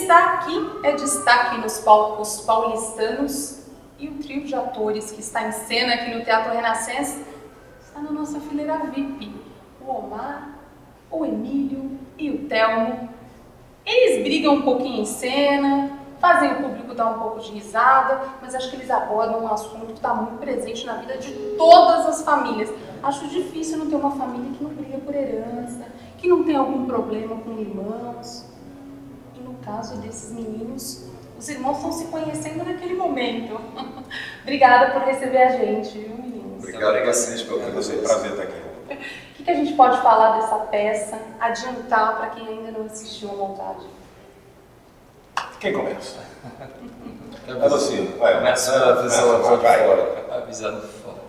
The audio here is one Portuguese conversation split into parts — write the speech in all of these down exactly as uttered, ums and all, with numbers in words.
Isaac é destaque nos palcos paulistanos e o trio de atores que está em cena aqui no Teatro Renascença está na nossa fileira V I P. O Omar, o Emílio e o Telmo. Eles brigam um pouquinho em cena, fazem o público dar um pouco de risada, mas acho que eles abordam um assunto que está muito presente na vida de todas as famílias. Acho difícil não ter uma família que não briga por herança, que não tem algum problema com irmãos. E no caso desses meninos, os irmãos estão se conhecendo naquele momento. Obrigada por receber a gente, viu, meninos? Obrigado a vocês pelo convite. É um prazer estar aqui. O que, que a gente pode falar dessa peça, adiantar para quem ainda não assistiu a montagem? Quem começa? É você. Vai, começa a visão de fora. A visão de fora.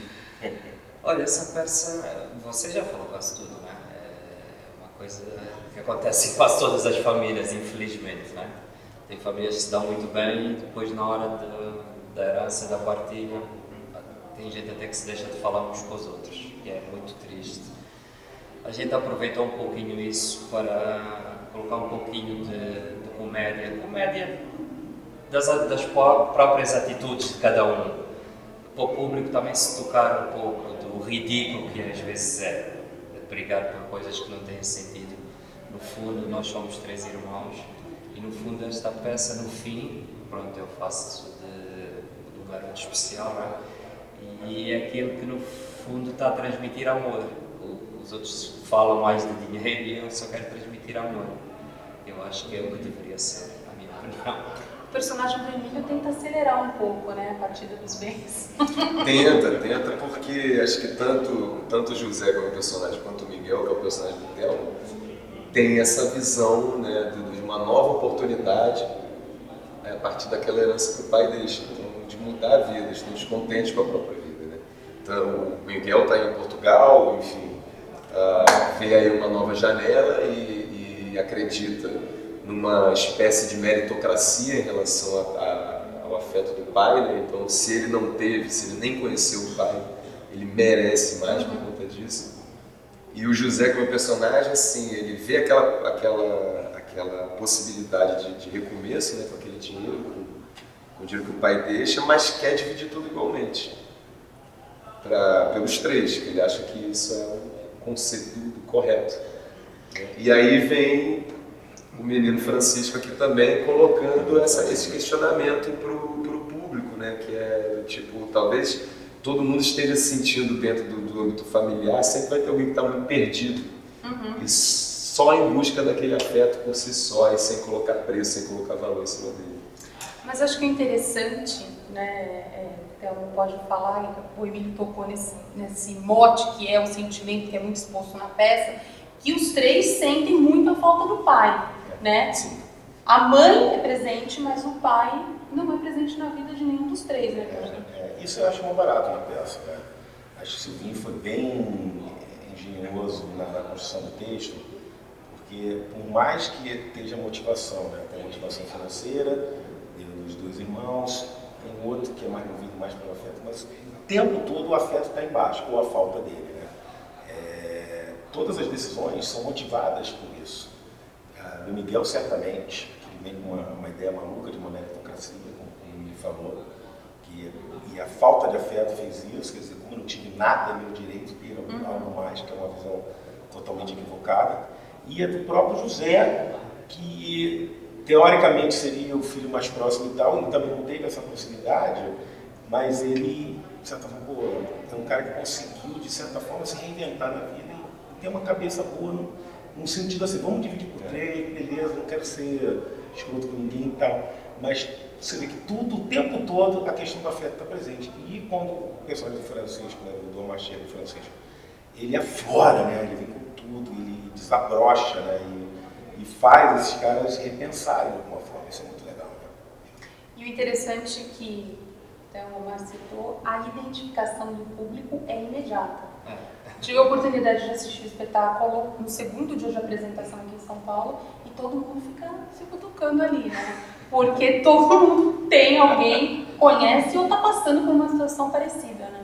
Olha, essa peça, você já falou quase tudo, né? É uma coisa que acontece em quase todas as famílias, infelizmente, né? Tem famílias que se dão muito bem e depois, na hora de, da herança, da partilha, tem gente até que se deixa de falar uns com os outros, que é muito triste. A gente aproveitou um pouquinho isso para colocar um pouquinho de, de comédia, comédia das, das próprias atitudes de cada um, para o público também se tocar um pouco do ridículo que às vezes é, de brigar por coisas que não têm sentido. No fundo, nós somos três irmãos e no fundo esta peça, no fim, pronto, eu faço de, de um garoto especial, não é? E é aquilo que no fundo está a transmitir amor. Os outros falam mais de dinheiro e eu só quero transmitir amor. Eu acho que é o que deveria ser, na minha opinião. O personagem do Emílio tenta acelerar um pouco, né, a partida dos bens. Tenta, tenta, porque acho que tanto, tanto o José, que é o personagem, quanto o Miguel, que é o personagem do Telmo, tem essa visão, né, de uma nova oportunidade, né, a partir daquela herança que o pai deixa, então, de mudar a vida, estão descontentes com a própria vida, né? Então, o Miguel está em Portugal, enfim, uh, vê aí uma nova janela e, e acredita numa espécie de meritocracia em relação a, a, ao afeto do pai, né? Então, se ele não teve, se ele nem conheceu o pai, ele merece mais por conta disso. E o José, como personagem, assim, ele vê aquela, aquela, aquela possibilidade de, de recomeço, né, com aquele dinheiro, com o dinheiro que o pai deixa, mas quer dividir tudo igualmente, pra, pelos três, que ele acha que isso é um conceito correto. E aí vem o menino Francisco aqui também colocando essa, esse questionamento para o público, né, que é tipo, talvez todo mundo esteja sentindo dentro do, do âmbito familiar, sempre vai ter alguém que está muito perdido, uhum. E só em busca daquele afeto por si só e sem colocar preço, sem colocar valor em cima dele. Mas acho que é interessante, né, é, Telmo pode falar, o Emílio tocou nesse, nesse mote que é o sentimento que é muito exposto na peça, que os três sentem muito a falta do pai, é, né? Sim. A mãe é presente, mas o pai não é presente na vida de nenhum dos três, né? É, é, isso eu acho mais barato na peça, né? Acho que o Silvinho foi bem engenhoso na, na construção do texto, porque por mais que esteja motivação, né? Tem a motivação financeira dos dois irmãos, tem outro que é mais movido mais pelo afeto, mas o tempo todo o afeto está embaixo, ou a falta dele, né? É, todas as decisões são motivadas por isso. Ah, do Miguel, certamente, que ele vem com uma, uma ideia maluca de uma meritocracia, como ele falou, que, e a falta de afeto fez isso, quer dizer, como eu não tive nada, meu direito ter algo mais, que é uma visão totalmente equivocada. E é do próprio José, que teoricamente seria o filho mais próximo e tal, ele também não teve essa proximidade, mas ele, de certa forma, é um cara que conseguiu, de certa forma, se reinventar na vida e ter uma cabeça boa, no, no sentido assim, vamos dividir por três, beleza, não quero ser escroto com ninguém e tal, mas você vê que tudo, o tempo todo, a questão do afeto está presente. E quando o personagem do Francisco, né, do Dom Machado do Francisco, ele aflora, né, ele vem com tudo, ele desabrocha, né, e, e faz esses caras repensarem de alguma forma. Isso é muito legal, né? E o interessante é que, então, o Omar citou, a identificação do público é imediata. É. Tive a oportunidade de assistir o espetáculo no segundo dia de apresentação aqui em São Paulo e todo mundo fica se cutucando ali, né? Porque todo mundo tem alguém, conhece ou está passando por uma situação parecida, né?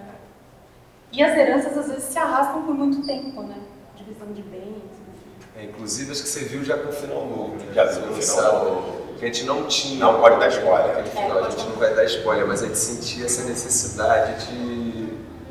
E as heranças às vezes se arrastam por muito tempo, né? Divisão de bens. É, inclusive, acho que você viu já com o final novo, né? Já viu o final novo. que a gente não tinha. Não pode dar spoiler. Naquele final, a gente não vai dar spoiler, mas a gente sentia essa necessidade de,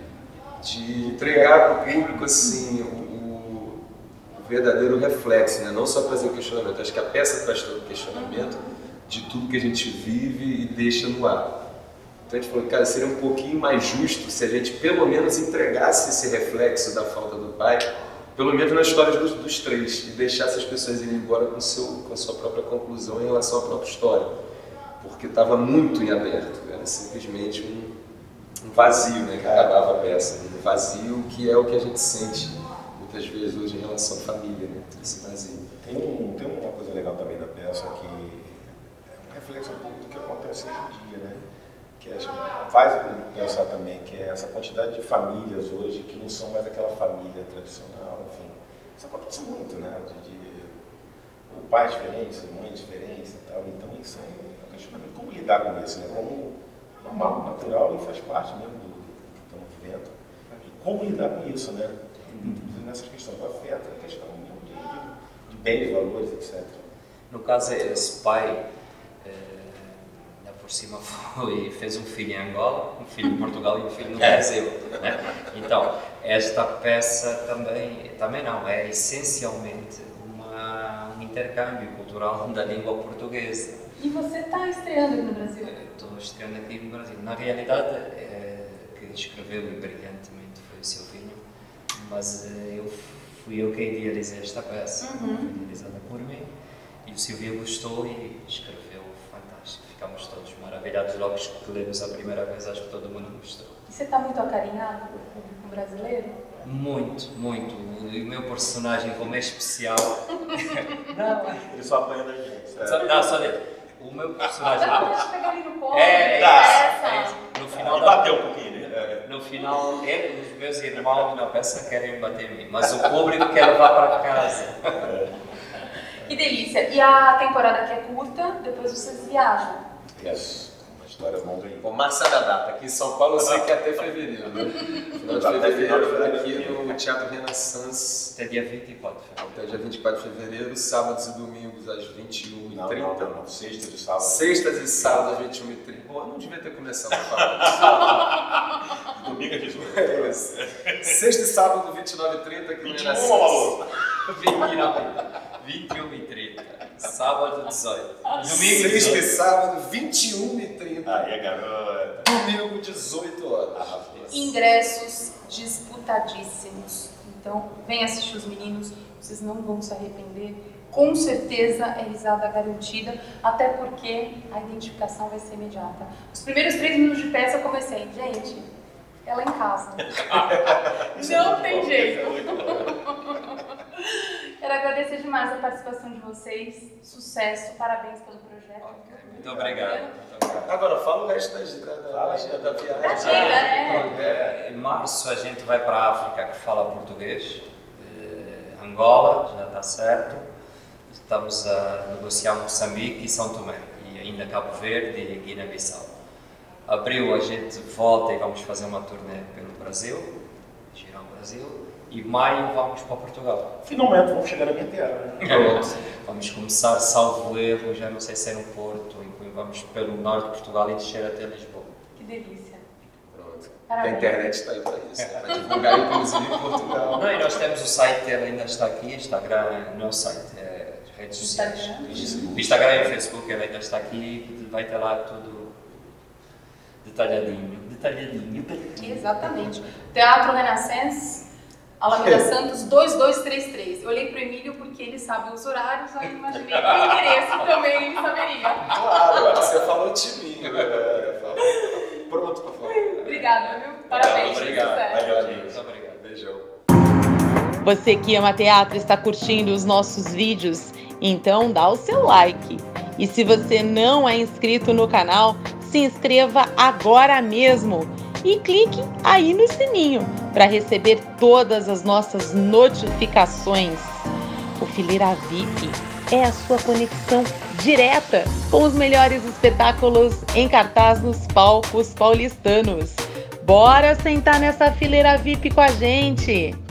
de entregar para o público assim, o, o verdadeiro reflexo, né? Não só trazer o questionamento. Acho que a peça traz todo o questionamento de tudo que a gente vive e deixa no ar. Então a gente falou, cara, seria um pouquinho mais justo se a gente pelo menos entregasse esse reflexo da falta do pai, pelo menos nas histórias dos, dos três, e deixasse as pessoas irem embora com, seu, com a sua própria conclusão em relação à própria história. Porque estava muito em aberto, era simplesmente um, um vazio, né, que acabava a peça. Um vazio que é o que a gente sente muitas vezes hoje em relação à família, né, esse vazio. Tem, um, tem uma coisa legal também da peça que é um reflexo um pouco do que acontece hoje em dia, né? Que acho que faz pensar também que é essa quantidade de famílias hoje que não são mais aquela família tradicional, enfim. Isso acontece muito, né? De, de, o pai diferente, a mãe diferente e tal. Então isso é um questionamento. Como lidar com isso, né? Como normal, natural e faz parte mesmo do, do que estamos vivendo. E como lidar com isso, né? Nessas questões do afeto, a questão de, de, de bens, valores, etcétera. No caso, esse pai, eh, por cima, foi, fez um filho em Angola, um filho em Portugal e um filho no Brasil. Né? Então, esta peça também, também não, é essencialmente uma, um intercâmbio cultural da língua portuguesa. E você está estreando aqui no Brasil? Estou estreando aqui no Brasil. Na realidade, é, quem escreveu brilhantemente foi o Silvinho, mas é, eu, fui eu quem idealizei esta peça, uhum. Foi idealizada por mim, e o Silvinho gostou e escreveu fantástico. Ficamos todos maravilhados logo que lemos a primeira vez, acho que todo mundo gostou. E você está muito acarinhado pelo público brasileiro? Muito, muito. O meu personagem, como é especial... Não, ele só apanha da gente. Só, não, só dele. O meu personagem... Ah, deixa eu pegar ali no colo. É, é, é, é, no final da... bateu um pouquinho, né? No final, ele, os meus irmãos na peça querem bater em mim, mas o público quer levar para casa. Que delícia. E a temporada aqui é curta, depois vocês viajam. Yes. História longa aí. Com massa da data, aqui em São Paulo eu sei que é até fevereiro, né? Final de fevereiro, aqui no Teatro Renaissance. Até dia vinte e quatro de fevereiro. Até dia vinte e quatro de fevereiro, sábados e domingos às vinte e uma e trinta. Não, não, não, sextas e sábados. Sextas e sábados às vinte e uma e trinta. Pô, não devia ter começado a falar isso. Domingo é dezoito. É isso. Sexta e sábado, vinte e nove e trinta, aqui no Renaissance. vinte e uma e trinta. Sábado, dezoito. Domingo, sexta e sábado, vinte e uma e trinta. Aí, garota. Domingo, dezoito horas. Ah, ingressos disputadíssimos. Então, vem assistir os meninos, vocês não vão se arrepender. Com certeza é risada garantida, até porque a identificação vai ser imediata. Os primeiros três minutos de peça eu comecei, gente, ela em casa. Não tem bom, jeito. Quero agradecer demais a participação de vocês. Sucesso, parabéns pelo projeto. Okay, muito obrigado. Muito obrigado. Agora fala o resto da, da, da, da viagem. Agenda, né? É, em março a gente vai para a África, que fala português. É, Angola, já está certo. Estamos a negociar Moçambique e São Tomé. E ainda Cabo Verde e Guiné-Bissau. Abril a gente volta e vamos fazer uma turnê pelo Brasil, girar o Brasil. E maio vamos para Portugal. Finalmente vamos chegar na minha terra. É, vamos começar, salvo erro, já não sei se é no Porto, e vamos pelo norte de Portugal e descer até Lisboa. Que delícia. Pronto. Parabéns. A internet está aí para isso, é. Para divulgar inclusive em Portugal. Não, e nós temos o site, ele ainda está aqui, Instagram, não é o site, é redes sociais. Instagram. Instagram e Facebook, ele ainda está aqui, vai ter lá tudo detalhadinho. Detalhadinho. Exatamente. Teatro Renaissance. Alameda Santos dois dois três três. Eu olhei para o Emílio porque ele sabe os horários, aí imaginei que o endereço também ele saberia. Claro, você falou de mim. Pronto para falar. Obrigada, viu? Parabéns. Obrigado. Muito obrigado. Beijão. Você que ama teatro está curtindo os nossos vídeos? Então dá o seu like. E se você não é inscrito no canal, se inscreva agora mesmo. E clique aí no sininho para receber todas as nossas notificações. O Fileira V I P é a sua conexão direta com os melhores espetáculos em cartaz nos palcos paulistanos. Bora sentar nessa fileira V I P com a gente!